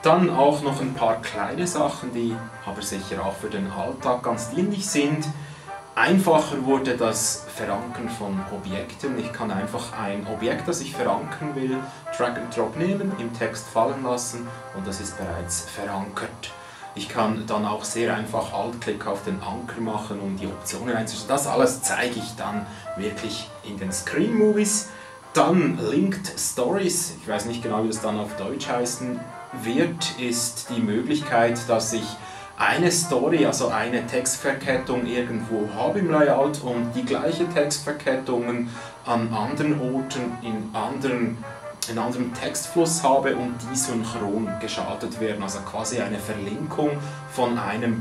Dann auch noch ein paar kleine Sachen, die aber sicher auch für den Alltag ganz dienlich sind. Einfacher wurde das Verankern von Objekten. Ich kann einfach ein Objekt, das ich verankern will, Drag and Drop nehmen, im Text fallen lassen und das ist bereits verankert. Ich kann dann auch sehr einfach Alt-Klick auf den Anker machen, um die Optionen einzustellen. Das alles zeige ich dann wirklich in den Screen Movies. Dann Linked Stories, ich weiß nicht genau, wie das dann auf Deutsch heißen wird, ist die Möglichkeit, dass ich eine Story, also eine Textverkettung irgendwo habe im Layout und die gleiche Textverkettungen an anderen Orten in anderem Textfluss habe und die synchron geschaltet werden, also quasi eine Verlinkung von einer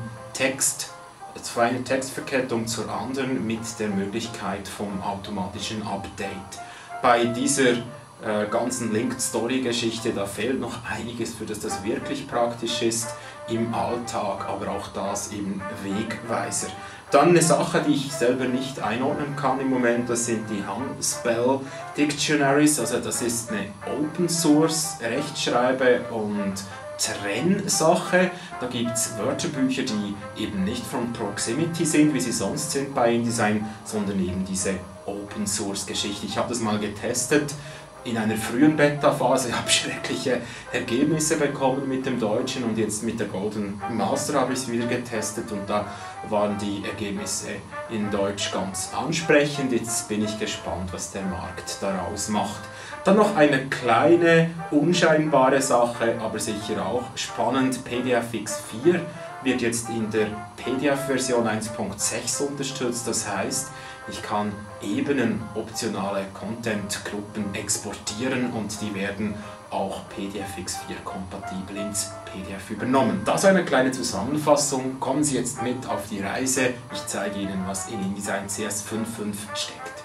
Textverkettung zur anderen mit der Möglichkeit vom automatischen Update. Bei dieser ganzen Linked-Story-Geschichte, da fehlt noch einiges, für das das wirklich praktisch ist im Alltag, aber auch das eben Wegweiser. Dann eine Sache, die ich selber nicht einordnen kann im Moment, das sind die Handspell Dictionaries, also das ist eine Open Source Rechtschreibe- und Trennsache. Da gibt es Wörterbücher, die eben nicht von Proximity sind, wie sie sonst sind bei InDesign, sondern eben diese Open Source Geschichte. Ich habe das mal getestet in einer frühen Beta-Phase, habe schreckliche Ergebnisse bekommen mit dem Deutschen und jetzt mit der Golden Master habe ich es wieder getestet und da waren die Ergebnisse in Deutsch ganz ansprechend. Jetzt bin ich gespannt, was der Markt daraus macht. Dann noch eine kleine, unscheinbare Sache, aber sicher auch spannend. PDFX 4 wird jetzt in der PDF-Version 1.6 unterstützt, das heißt, ich kann Ebenen, optionale Content-Gruppen exportieren und die werden auch PDFX4 kompatibel ins PDF übernommen. Das ist eine kleine Zusammenfassung. Kommen Sie jetzt mit auf die Reise. Ich zeige Ihnen, was in InDesign CS 5.5 steckt.